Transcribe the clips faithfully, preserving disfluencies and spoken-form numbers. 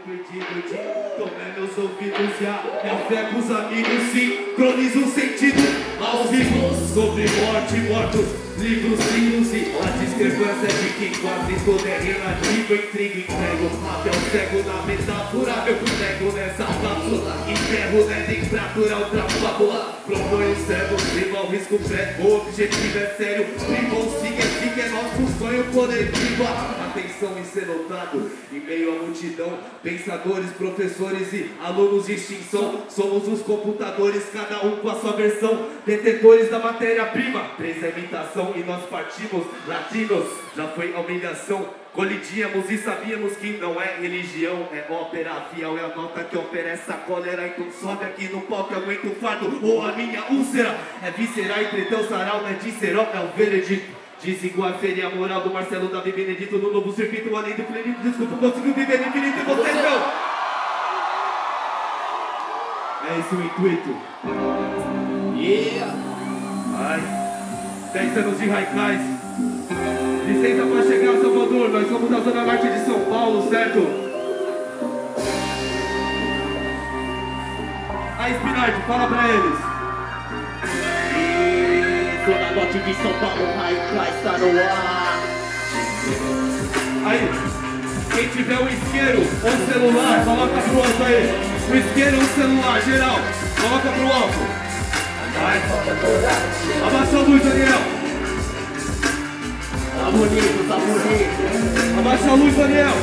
perdido de tomar meus ouvidos e a minha fé com os amigos sincroniza o sentido aos vivos sobre morte, mortos, livros, livros e a discrepância de que quase tudo é relativo. Intrigo, entrego, até o cego na metáfora. Eu prego nessa cápsula, enterro na temperatura, outra fábula. Proponho o cego, primo ao risco pré. O objetivo é sério, primo, siga, siga, é nosso sonho coletivo. Atenção em ser notado, em meio à multidão, pensadores, professores e alunos de extinção. Somos os computadores, cada um com a sua versão, detetores da matéria-prima, presa a imitação e nós partimos latinos. Já foi a humilhação, colidíamos e sabíamos que não é religião, é ópera, fiel é a nota que opera essa cólera. Então sobe aqui no palco, aguenta o fardo ou a minha úlcera. É visceral, entretanto sarau, não é dicerol, é o veredito. Desigual a feria moral do Marcelo, Davi Benedito no novo circuito, além do plenito. Desculpa, consigo viver infinito e vocês não. É esse o intuito. Yeah. Ai, dez anos de Raikais. Licença pra chegar a Salvador, nós somos da Zona Norte de São Paulo, certo? Aí, Spinard, fala pra eles. Zona Norte de São Paulo, Raikais está no ar. Aí, quem tiver um isqueiro ou um celular, coloca pro alto aí. Um isqueiro ou um celular, geral, coloca pro alto. Vai. Abaixa a luz, Daniel. Tá bonito, tá bonito. Abaixa a luz, Daniel.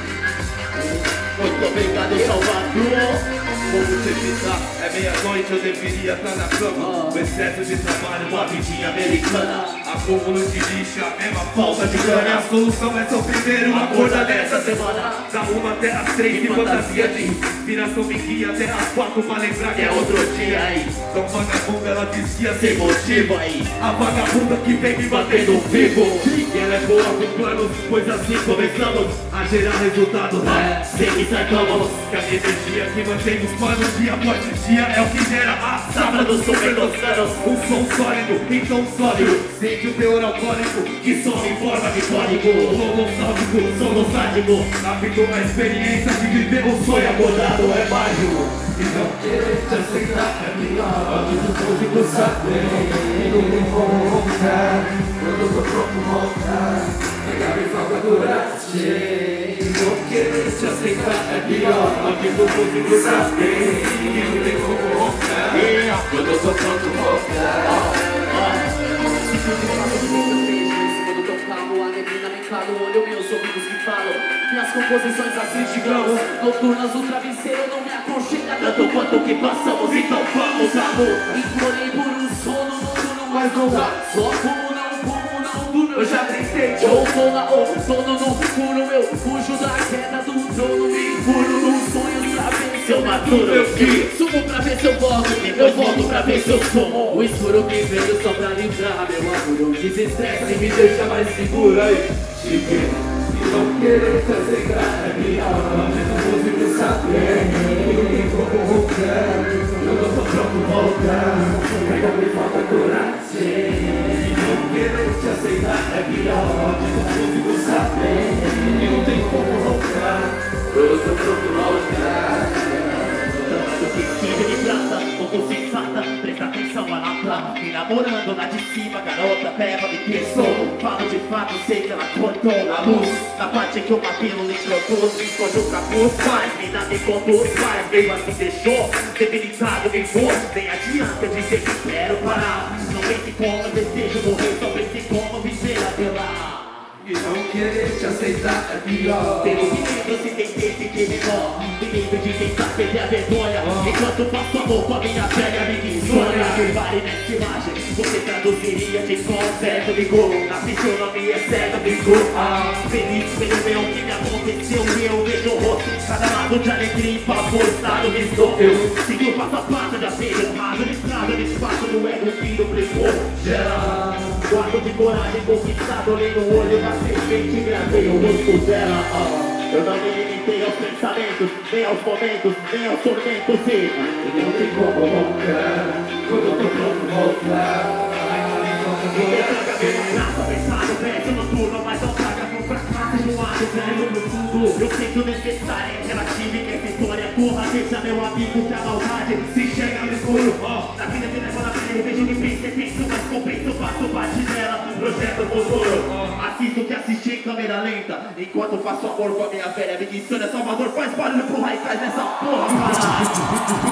Muito obrigado, Salvador. Como te evitar? É meia-noite, eu deveria estar na cama. O excesso de trabalho, uma vidinha americana. Acúmulo de lixo, a mesma falta de grana. A solução é só primeiro acordar dessa semana. Da uma até as três, de fantasia de inspiração me guia até as quatro pra lembrar que é outro dia aí. Então vagabunda, ela desvia sem motivo aí. A vagabunda que vem me batendo vivo. E ela é boa com planos, pois assim começamos a gerar resultados. É, sem que saibamos que a energia que mantém os planos dia após dia é o que gera a safra dos superdosanos. Um som sólido, então sólido, sente o teor alcoólico que some em forma de código. Logosófico, sonossático, habitou a experiência de viver um sonho acordado é mágico. E não querer te aceitar é pior. Os músicos sabem como voltar. Quando eu tô pronto voltar, pegar e falta coragem. E não querer te aceitar é pior. Os músicos sabem que não tem como voltar. Quando eu tô pronto voltar. Quando tô calmo, a neblina me cala o olho, meus ouvidos que falam. Minhas composições assim, digamos, noturnas, o travesseiro não me aconchega tanto quanto que passamos, então vamos, amor. Implorei por um sono noturno, mas não dá. Só como não, como não durmo, eu já tentei. Ou sono ou sono no escuro, eu fujo da queda do trono. Me furo nos sonhos pra ver se eu maturo. Eu que sumo pra ver se eu volto, eu volto pra ver se eu somo. O escuro que veio só pra livrar, meu amor, eu desestressa e me deixa mais seguro aí. Cheguei. Não querer te aceitar é pior. Os músicos sabem como voltar. Eu não tô pronto voltar. Ainda me falta coragem. Não querer te aceitar é pior. Os músicos sabem que não tem como voltar. Eu não tô pronto voltar. O que de prata, pouco sensata, presta atenção a nata. Me namorando lá de cima, garota, pega, me pensou. Falo de fato, sei que ela cortou a luz. Na parte que o papilo lhe introduz, me esconde o capuz. Mas me dá me conduz, mas mesmo assim deixou debilitado, me pôs. Nem adianta eu dizer que quero parar. Não pense como eu desejo morrer, só pense como viver até lá. E não querer te aceitar é pior. Pelo que lembro, se tentei sentir menor. Tem medo de tentar perder a vergonha. Enquanto passo amor com a minha pele, a minha insônia. Repare nessa imagem, você traduziria de qual certo ligou. Na fisionomia certa ficou. Ah, feliz pelo meu que me aconteceu. Eu vejo o rosto, cada lado de alegria e pavor. Estado me estou. Eu sigo passo a passo, já sei o raso. De estrada, de espaço, no ego, filho, primor. Gera, guardo de coragem, conquistado. Olhei no olho da serpente, gravei o rosto dela. Ah. Eu não me limitei aos pensamentos, nem aos momentos, nem aos tormentos. E não tem como voltar. Quando eu tô pronto voltar. eu trago a minha raça, pensar no verso noturno, mas não traga pro fracasso. fumado, velho no fundo. Eu sinto necessário, é relativo em que essa história corra. Deixa meu amigo que a maldade se enxerga no escuro. Oh, na vida que leva na pele, vejo que penso, é penso, mas compenso, faço parte dela. Projeto futuro, oh, assisto que assisti em câmera lenta. Enquanto faço amor com a minha velha amiga insana. Salvador, faz barulho pro Raikais nessa porra, caralho.